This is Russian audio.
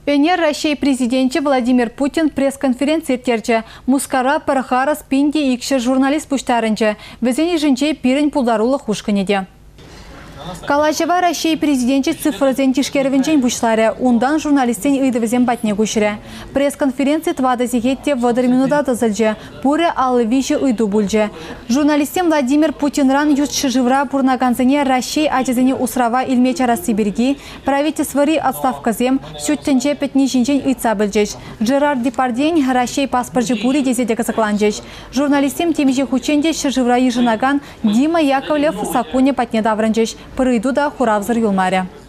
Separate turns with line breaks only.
Пенер Россия президенті Владимир Путин пресс-конференция терчі. Мускара парахара спинде икші журналист пуштарынчы. Візені жінче пирін пулдарулы хушканеде. Калачева Россия президенті цифрызен тишкервенчен бушлары. Ундан журналистен ыйдывызен батне кушыры. Пресс-конференция твада зигетте водыр минута тызылжы. Пуры алы виші ыйду бульжы. Журналистен Владимир Путинран юстші живра пурнаганзыне Россия ажызыне усрава илме чарасы бірги. Правительствори отставказем сүттенче петни жинчен ыйца білжеш. Жерар Депарден Россия паспоржы пури дезеде кызыкланжеш. Журналистем темеже хученде шыжывра ежынаган Дима Яковлев сакуне патне давранжеш. Пырыйду да хуравзыр юлмаре.